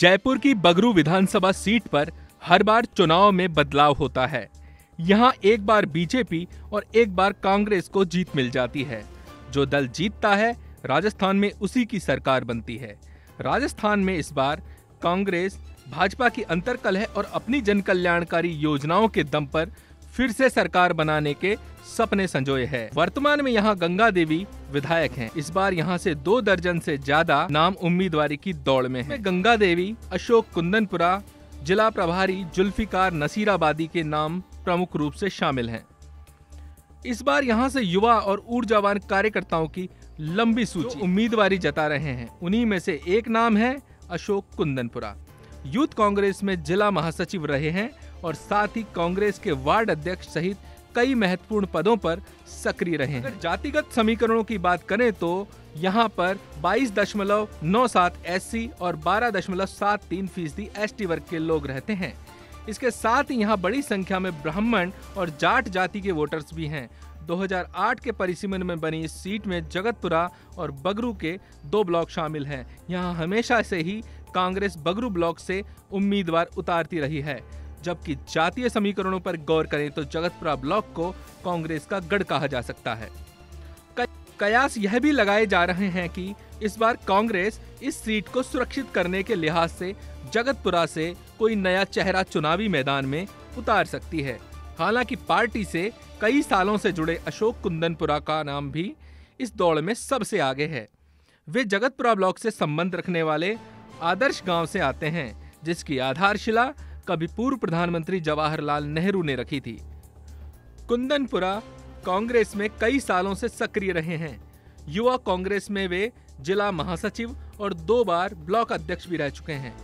जयपुर की बगरू विधानसभा सीट पर हर बार चुनाव में बदलाव होता है। यहां एक बार बीजेपी और एक बार कांग्रेस को जीत मिल जाती है। जो दल जीतता है राजस्थान में उसी की सरकार बनती है। राजस्थान में इस बार कांग्रेस भाजपा की अंतर्कलह और अपनी जन कल्याणकारी योजनाओं के दम पर फिर से सरकार बनाने के सपने संजोए है। वर्तमान में यहां गंगा देवी विधायक हैं। इस बार यहां से 2 दर्जन से ज्यादा नाम उम्मीदवारी की दौड़ में है। गंगा देवी, अशोक कुंदनपुरा, जिला प्रभारी जुल्फिकार नसीराबादी के नाम प्रमुख रूप से शामिल हैं। इस बार यहां से युवा और ऊर्जावान कार्यकर्ताओं की लंबी सूची उम्मीदवारी जता रहे हैं। उन्हीं में से एक नाम है अशोक कुंदनपुरा। यूथ कांग्रेस में जिला महासचिव रहे हैं और साथ ही कांग्रेस के वार्ड अध्यक्ष सहित कई महत्वपूर्ण पदों पर सक्रिय रहे हैं। जातिगत समीकरणों की बात करें तो यहां पर 22.97 एससी और 12.73% एसटी वर्ग के लोग रहते हैं। इसके साथ ही यहां बड़ी संख्या में ब्राह्मण और जाट जाति के वोटर्स भी हैं। 2008 के परिसीमन में बनी इस सीट में जगतपुरा और बगरू के 2 ब्लॉक शामिल हैं। यहां हमेशा से ही कांग्रेस बगरू ब्लॉक से उम्मीदवार उतारती रही है, जबकि जातीय समीकरणों पर गौर करें तो जगतपुरा ब्लॉक को कांग्रेस का गढ़ कहा जा सकता है। कयास यह भी लगाए जा रहे हैं कि इस बार कांग्रेस इस सीट को सुरक्षित करने के लिहाज से जगतपुरा से कोई नया चेहरा चुनावी मैदान में उतार सकती है। हालांकि पार्टी से कई सालों से जुड़े अशोक कुंदनपुरा का नाम भी इस दौड़ में सबसे आगे है। वे जगतपुरा ब्लॉक से संबंध रखने वाले आदर्श गांव से आते हैं, जिसकी आधारशिला कभी पूर्व प्रधानमंत्री जवाहरलाल नेहरू ने रखी थी। कुंदनपुरा कांग्रेस में कई सालों से सक्रिय रहे हैं। युवा कांग्रेस में वे जिला महासचिव और 2 बार ब्लॉक अध्यक्ष भी रह चुके हैं।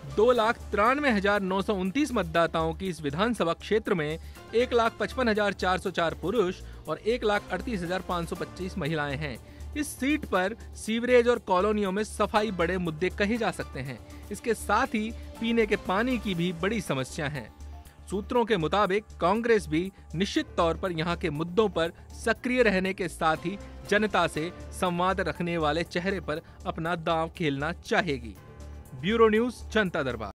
2,93,929 मतदाताओं की इस विधानसभा क्षेत्र में 1,55,404 पुरुष और 1,38,525 महिलाएं हैं। इस सीट पर सीवरेज और कॉलोनियों में सफाई बड़े मुद्दे कहे जा सकते हैं। इसके साथ ही पीने के पानी की भी बड़ी समस्या है। सूत्रों के मुताबिक कांग्रेस भी निश्चित तौर पर यहां के मुद्दों पर सक्रिय रहने के साथ ही जनता से संवाद रखने वाले चेहरे पर अपना दांव खेलना चाहेगी। ब्यूरो न्यूज़, जनता दरबार।